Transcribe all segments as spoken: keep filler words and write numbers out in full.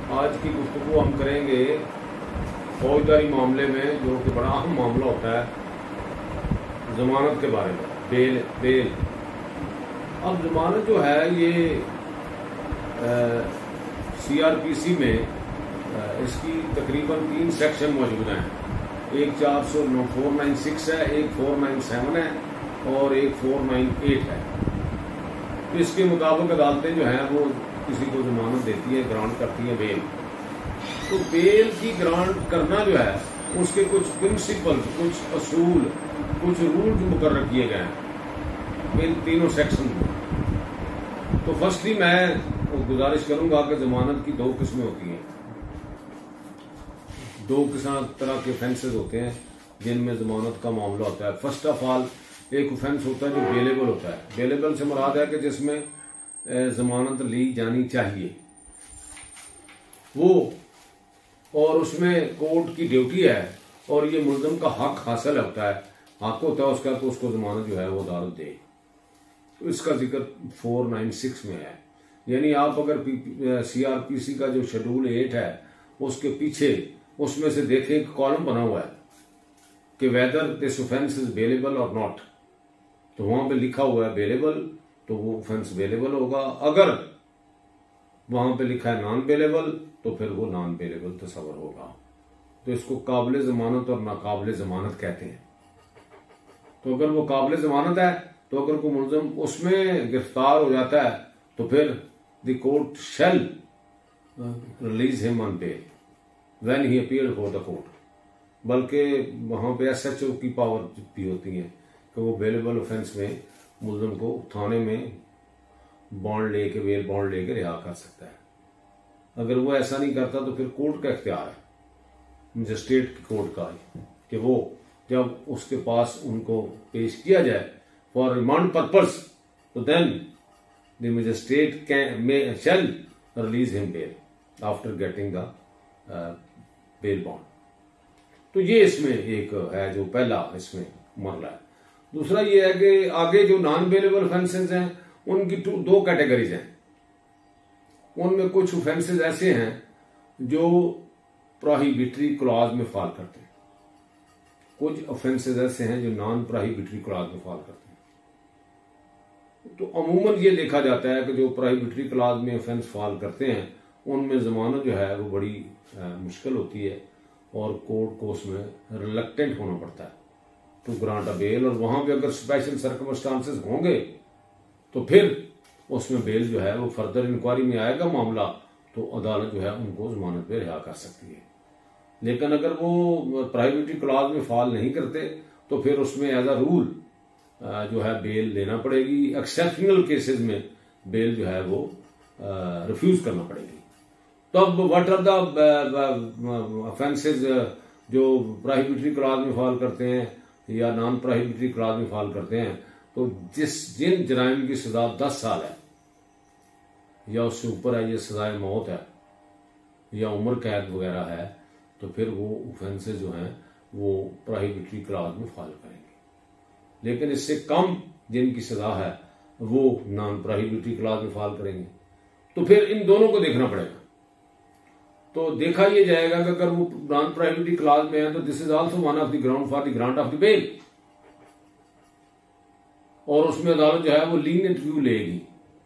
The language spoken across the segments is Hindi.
आज की गुफ्तगू हम करेंगे फौजदारी मामले में, जो कि बड़ा अहम मामला होता है, जमानत के बारे में। बेल बेल अब जमानत जो है ये सी आर पी सी में आ, इसकी तकरीबन तीन सेक्शन मौजूद हैं। एक चार सौ नौ फोर नाइन सिक्स है, एक फोर नाइन सेवन है और एक फोर नाइन एट है। तो इसके मुताबिक अदालतें जो हैं वो किसी को जमानत देती है, ग्रांट करती है बेल। तो बेल की ग्रांट करना जो है उसके कुछ प्रिंसिपल, कुछ असूल, कुछ रूल मुकर्रर किए गए हैं इन तीनों सेक्शन में। तो फर्स्टली मैं गुजारिश करूंगा कि जमानत की दो किस्में होती हैं। दो किस्म तरह के ऑफेंसेस होते हैं जिनमें जमानत का मामला होता है। फर्स्ट ऑफ ऑल एक ऑफेंस होता है जो बेलेबल होता है। बेलेबल से मुराद है कि जिसमें जमानत ली जानी चाहिए वो, और उसमें कोर्ट की ड्यूटी है और ये मुल्ज़िम का हक हासिल होता है, हक होता है उसका, तो उसको जमानत जो है वो अदालत दे। तो इसका जिक्र फोर नाइन सिक्स में है। यानी आप अगर सी आर पी सी का जो शेड्यूल एट है उसके पीछे उसमें से देखें एक कॉलम बना हुआ है कि whether this offence is bailable और नॉट, तो वहां पे लिखा हुआ है बेलेबल, तो वो ऑफेंस बेलेबल होगा। अगर वहां पे लिखा है नॉन बेलेबल तो फिर वो नॉन बेलेबल तस्वर होगा। तो इसको काबिल जमानत और नाकाबिल जमानत कहते हैं। तो अगर वो काबिल जमानत है तो अगर कोई मुल्ज़िम उसमें गिरफ्तार हो जाता है तो फिर the court shall release him on bail when he appeared for the court. बल्कि वहां पे एस एच ओ की पावर भी होती है कि वो बेलेबल ऑफेंस में मुल्ज़िम को थाने में बॉन्ड लेके, बेल बॉन्ड लेके रिहा कर सकता है। अगर वो ऐसा नहीं करता तो फिर कोर्ट का इख्तियार है, मजिस्ट्रेट की कोर्ट का, कि वो जब उसके पास उनको पेश किया जाए फॉर रिमांड पर्पस, तो then the magistrate can may shall release him bail after getting the bail bond. तो ये इसमें एक है जो पहला इसमें मरला है। दूसरा ये है कि आगे जो नॉन बेलेबल ऑफेंसेस हैं उनकी दो कैटेगरीज हैं। उनमें कुछ ऑफेंसेस ऐसे हैं जो प्रोहिबिटरी क्लॉज में फॉल करते हैं, कुछ ऑफेंसेस ऐसे हैं जो नॉन प्रोहिबिटरी क्लॉज में फॉल करते हैं। तो अमूमन ये देखा जाता है कि जो प्रोहिबिटरी क्लॉज में ऑफेंस फॉल करते हैं उनमें जमानत जो है वो बड़ी आ, मुश्किल होती है और कोर्ट को उसमें रिलक्टेंट होना पड़ता है टू ग्रांट अ बेल। और वहां पे अगर स्पेशल सर्कमस्टांसेस होंगे तो फिर उसमें बेल जो है वो फर्दर इंक्वायरी में आएगा मामला, तो अदालत जो है उनको जमानत पे रिहा कर सकती है। लेकिन अगर वो प्रोहिबिटरी क्लॉज में फॉल नहीं करते तो फिर उसमें एज अ रूल जो है बेल लेना पड़ेगी। एक्सेप्शनल केसेस में बेल जो है वो रिफ्यूज करना पड़ेगी। तो अब व्हाट आर द ऑफेंसेस जो प्रोहिबिटरी क्लॉज में फॉल करते हैं या नॉन प्रोहिबिटरी क्लॉज में फॉल करते हैं? तो जिस जिन जराइम की सजा दस साल है या उससे ऊपर है, ये सजाए मौत है या उम्र कैद वगैरह है, तो फिर वो ऑफेंसेस जो हैं वो प्रोहिबिटरी क्लॉज में फॉल करेंगे। लेकिन इससे कम जिनकी सजा है वो नॉन प्रोहिबिटरी क्लॉज में फॉल करेंगे। तो फिर इन दोनों को देखना पड़ेगा। तो देखा यह जाएगा कि अगर वो नॉन प्रोहिबिटरी क्लॉज में है तो this is also one of the ground for the grant of the bail, और उसमें अदालत जो है वो लीनियंट व्यू लेगी।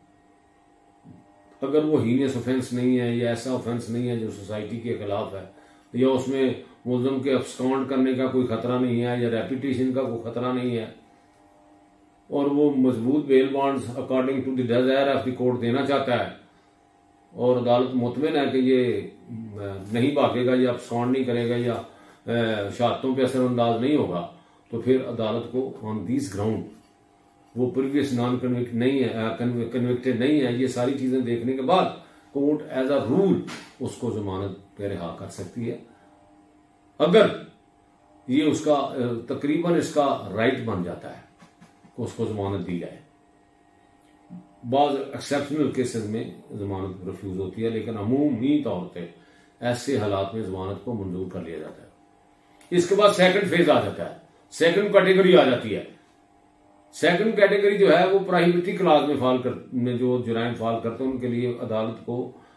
अगर वो हीनियस ऑफेंस नहीं है या ऐसा ऑफेंस नहीं है जो सोसाइटी के खिलाफ है, या उसमें मुल्ज़िम के अब्सकॉन्ड करने का कोई खतरा नहीं है या रेपुटेशन का कोई खतरा नहीं है, और वो मजबूत bail bonds according to the desire of the court देना चाहता है, और अदालत मुतमिन है कि ये नहीं भागेगा या अब्सकॉन्ड नहीं करेगा या शहादतों पे असरअंदाज नहीं होगा, तो फिर अदालत को ऑन दिस ग्राउंड वो प्रीवियस नॉन कन्विक्ट नहीं है, कन्विक्टेड नहीं है, ये सारी चीजें देखने के बाद कोर्ट एज अ रूल उसको जमानत पे रिहा कर सकती है, अगर ये उसका तकरीबन इसका राइट बन जाता है कि उसको जमानत दी जाए। बाद एक्सेप्शनल केसेस में जमानत रिफ्यूज होती है, लेकिन अमूमी तौर पर ऐसे हालात में जमानत को मंजूर कर लिया जाता है। इसके बाद सेकंड फेज आ जाता है, सेकंड कैटेगरी आ जाती है। सेकंड कैटेगरी जो है वो प्रोहिबिटरी क्लॉज में फॉल कर में जो जुराइम फॉल करते हैं उनके लिए अदालत को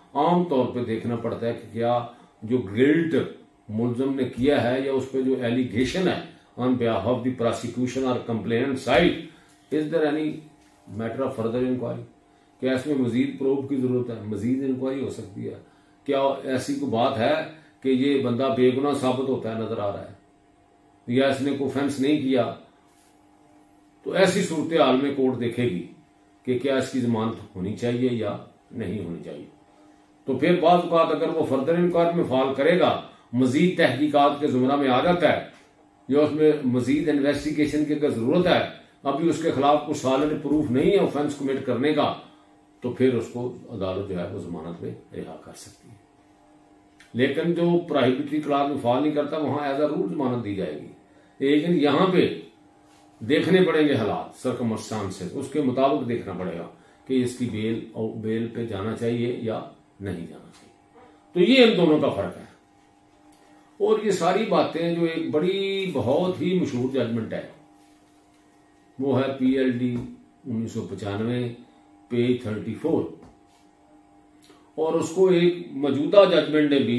आम तौर पे देखना पड़ता है कि क्या जो गिल्ट मुलजम ने किया है या उस पर जो एलिगेशन है on behalf of the prosecution और complainant side, is there any matter of further inquiry, क्या इसमें मजीद प्रूफ की जरूरत है, मजीद इंक्वायरी हो सकती है, क्या ऐसी कोई बात है कि ये बंदा बेगुनाह साबित होता है नजर आ रहा है या इसने कोई ऑफेंस नहीं किया, तो ऐसी सूरत हाल में कोर्ट देखेगी कि क्या इसकी जमानत होनी चाहिए या नहीं होनी चाहिए। तो फिर बाद बात अगर वो फर्दर इंक्वायरी में फाल करेगा, मजीद तहकीकात के जुमरा में आ जाता है या उसमें मजीद इन्वेस्टिगेशन की अगर जरूरत है, अभी उसके खिलाफ कुछ सॉलिड प्रूफ नहीं है ऑफेंस कमिट करने का, तो फिर उसको अदालत जो है वो जमानत में रिहा कर सकती है। लेकिन जो प्रोहिबिटरी क्लास में फाल नहीं करता वहां एज अ रूल जमानत दी जाएगी। लेकिन यहां पे देखने पड़ेंगे हालात, सर्कमस्टांसेस, उसके मुताबिक देखना पड़ेगा कि इसकी बेल और बेल पे जाना चाहिए या नहीं जाना चाहिए। तो ये इन दोनों का फर्क है। और ये सारी बातें जो एक बड़ी बहुत ही मशहूर जजमेंट है वो है पी एल डी उन्नीस सौ पचानवे पेज थर्टी फोर, और उसको एक मौजूदा जजमेंट ने भी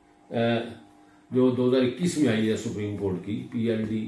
जो दो हजार इक्कीस में आई है सुप्रीम कोर्ट की, पी एल डी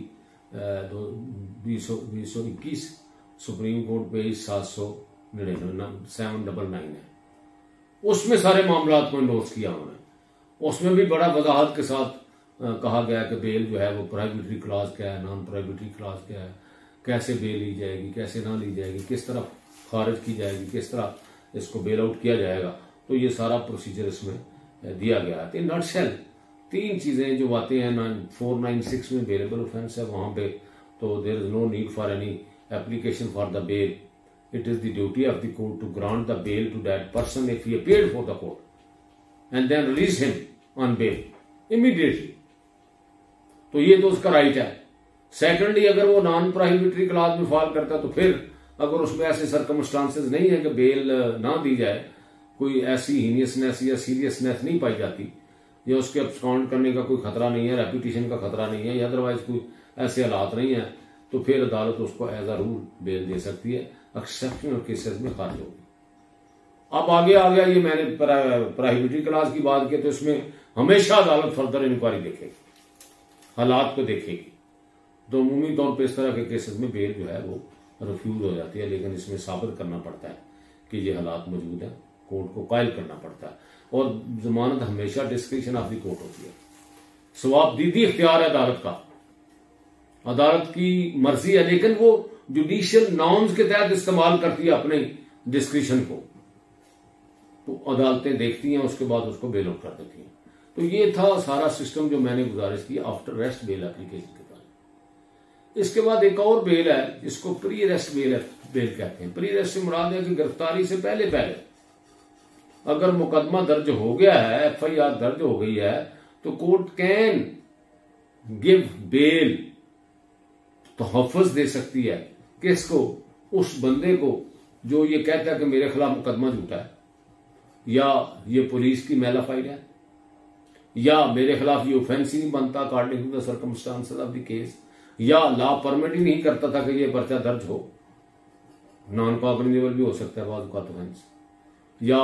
बीस सौ इक्कीस सुप्रीम कोर्ट पेज सात सौ निन्यानवे सेवन डबल नाइन है, उसमें सारे मामला को इंडोर्स किया उन्होंने। उसमें भी बड़ा वजाहत के साथ कहा गया कि बेल जो है वो प्रोहिबिटरी क्लास क्या है, नॉन प्रोहिबिटरी क्लास क्या है, कैसे बेल ली जाएगी, कैसे ना ली जाएगी, किस तरह खारिज की जाएगी, किस तरह इसको बेल आउट किया जाएगा। तो ये सारा प्रोसीजर इसमें दिया गया है। नॉट शेल तीन चीजें जो बातें हैं फोर नाइन सिक्स में बेलेबल ऑफेंस है वहां पे, तो there is no need for any application for the bail, it is the duty of the court to grant the bail to that person if he appeared for the court and then release him on bail immediately. तो ये तो उसका राइट है। सेकेंडली, अगर वो नॉन प्रोहिबिटरी क्लास में फॉल करता है तो फिर अगर उसमें ऐसे सर्कमस्टांसेस नहीं है कि बेल ना दी जाए, कोई ऐसी हीनियसनेस या सीरियसनेस नहीं पाई जाती या उसके अब्सकॉन्ड करने का कोई खतरा नहीं है, रेपुटेशन का खतरा नहीं है या अदरवाइज कोई ऐसे हालात नहीं है, तो फिर अदालत उसको एज अ रूल बेल दे सकती है। एक्सेप्शनल केसेस में खारिज होगी। अब आगे आ गया, ये मैंने प्रोहिबिटरी क्लास की बात की, तो इसमें हमेशा अदालत फर्दर इंक्वायरी देखेगी, हालात को देखेगी। तो अमूमी तौर पर इस तरह के केसेस में बेल जो है वो रिफ्यूज हो जाती है, लेकिन इसमें साबित करना पड़ता है कि ये हालात मौजूद है, कोर्ट को कायल करना पड़ता है। और जमानत हमेशा डिस्क्रिप्शन ऑफ द कोर्ट होती है, सवाबदीदी इख्तियार है अदालत का, अदालत की मर्जी है, लेकिन वो जुडिशियल नॉर्म्स के तहत इस्तेमाल करती है अपने डिस्क्रिप्शन को। तो अदालतें देखती हैं, उसके बाद उसको बेल आउट कर देती हैं। तो ये था सारा सिस्टम जो मैंने गुजारिश की आफ्टर रेस्ट बेल एप्लीकेशन के बाद। इसके बाद एक और बेल है जिसको प्री रेस्ट बेल बेल कहते हैं। प्री रेस्ट से मुराद है कि गिरफ्तारी से पहले पहले अगर मुकदमा दर्ज हो गया है, एफ आई आर दर्ज हो गई है, तो कोर्ट कैन गिव बेल, तहफ़्फ़ुज़ दे सकती है किसको, उस बंदे को जो ये कहता है कि मेरे खिलाफ मुकदमा झूठा है, या ये पुलिस की मेलाफाइड है, या मेरे खिलाफ ये ऑफेंस ही नहीं बनता according to the circumstances of the case, या लॉ परमिट ही नहीं करता था कि ये पर्चा दर्ज हो, नॉन कॉग्निजेबल भी हो सकता है बाद का ऑफेंस, या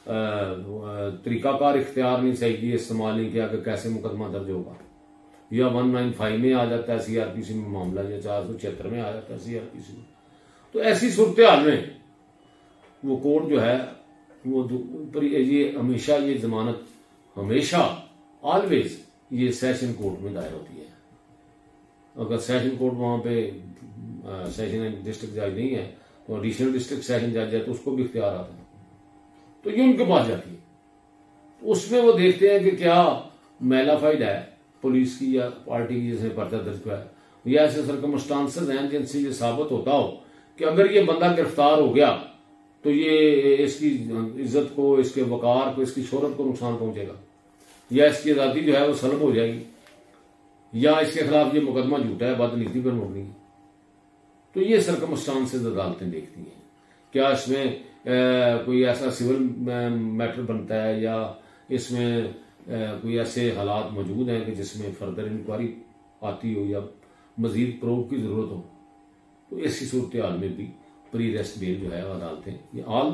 तरीकाकार इख्तियार नहीं सही किया, इस्तेमाल नहीं किया कि कैसे मुकदमा दर्ज होगा, या वन नाइन फाइव में आ जाता है सीआरपीसी में मामला, या चार सौ छिहत्तर में आ जाता है सीआरपीसी में। तो ऐसी सूरत हाल में वो कोर्ट जो है वो ये हमेशा ये जमानत हमेशा ऑलवेज ये सेशन कोर्ट में दायर होती है। अगर सेशन कोर्ट वहां पे सेशन डिस्ट्रिक्ट जज नहीं है तो एडिशनल डिस्ट्रिक्ट सेशन जज है, तो उसको भी इख्तियार आता है, तो ये उनके पास जाती है। उसमें वो देखते हैं कि क्या मेलाफाइड है पुलिस की या पार्टी की जिसने पर्चा दर्ज किया है, या ऐसे सर्कमस्टांसेस हैं जिनसे ये साबित होता हो कि अगर ये बंदा गिरफ्तार हो गया तो ये इसकी इज्जत को, इसके वकार को, इसकी शोहरत को नुकसान पहुंचेगा, या इसकी आजादी जो है वो सलब हो जाएगी, या इसके खिलाफ ये मुकदमा झूठा है, बदनीति पर मुबनी है। तो ये सर्कमस्टांसेस अदालतें देखती हैं। क्या इसमें आ, कोई ऐसा सिविल मैटर बनता है, या इसमें आ, कोई ऐसे हालात मौजूद हैं कि जिसमें फर्दर इंक्वायरी आती हो या मजीद प्रूफ की जरूरत हो। तो ऐसी सूरत हाल में भी प्री रेस्ट बेल जो है अदालतें, ये ऑल दो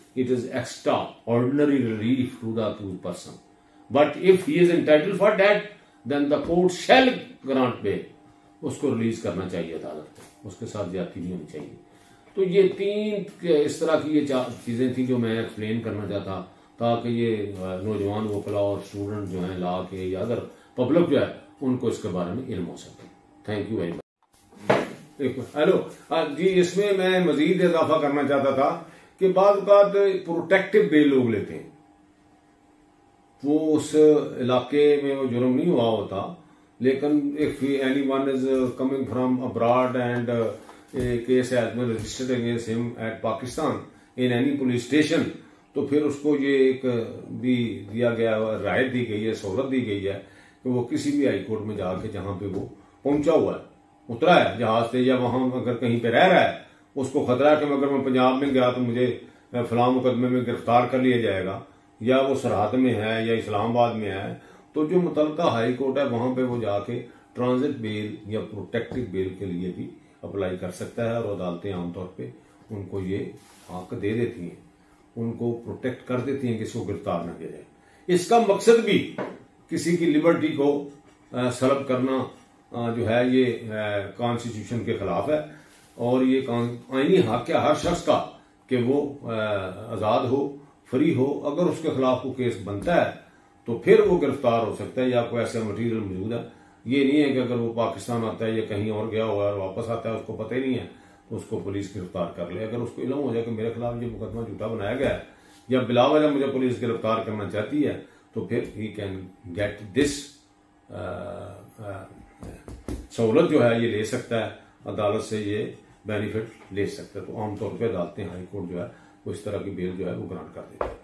it is extraordinary relief to the accused person. But if he is entitled for that, then the court shall grant bail. उसको रिलीज करना चाहिए अदालत को, उसके साथ ज्यादती नहीं होनी चाहिए। तो ये तीन इस तरह की ये चीजें थी जो मैं एक्सप्लेन करना चाहता, ताकि ये नौजवान वकला और स्टूडेंट जो हैं ला के या अदर पब्लिक जो है उनको इसके बारे में इल्म हो सके। Thank you very much. Hello जी, इसमें मैं मजीद इजाफा करना चाहता था कि बाद बात प्रोटेक्टिव बेल लोग लेते हैं, वो उस इलाके में वो जुर्म नहीं हुआ होता, लेकिन if any one is coming from abroad and case has been registered against him at Pakistan in any police station, तो फिर उसको ये एक भी दिया गया, राहत दी गई है, सहूलत दी गई है कि वो किसी भी हाई कोर्ट में जाके जहां पे वो पहुंचा हुआ है, उतरा है जहाज से, या वहां अगर कहीं पे रह रहा है, उसको खतरा है कि अगर मैं पंजाब में गया तो मुझे फलां मुकदमे में गिरफ्तार कर लिया जाएगा, या वो सरहद में है या इस्लामाबाद में है, तो जो मुतलका हाई कोर्ट है वहां पे वो जाके ट्रांजिट बेल या प्रोटेक्टिव बेल के लिए भी अप्लाई कर सकता है, और अदालतें आमतौर पे उनको ये हक दे देती हैं, उनको प्रोटेक्ट कर देती हैं कि इसको गिरफ्तार न किया जाए। इसका मकसद भी किसी की लिबर्टी को सलब करना आ, जो है ये कॉन्स्टिट्यूशन के खिलाफ है, और ये आईनी हक है हर शख्स का कि वो आजाद हो, फ्री हो। अगर उसके खिलाफ कोई केस बनता है तो फिर वो गिरफ्तार हो सकता है, या कोई ऐसा मटीरियल मौजूद है। ये नहीं है कि अगर वो पाकिस्तान आता है या कहीं और गया हुआ है और वापस आता है, उसको पता ही नहीं है, तो उसको पुलिस गिरफ्तार कर ले। अगर उसको इल्म हो जाए कि मेरे खिलाफ ये मुकदमा झूठा बनाया गया है या बिला वजह मुझे पुलिस गिरफ्तार करना चाहती है, तो फिर ही कैन गेट दिस सहूलत जो है ये ले सकता है, अदालत से ये बेनिफिट ले सकता है। तो आमतौर पर अदालतें हाई कोर्ट जो है वो इस तरह की बेल जो है वो ग्रांट कर देती है।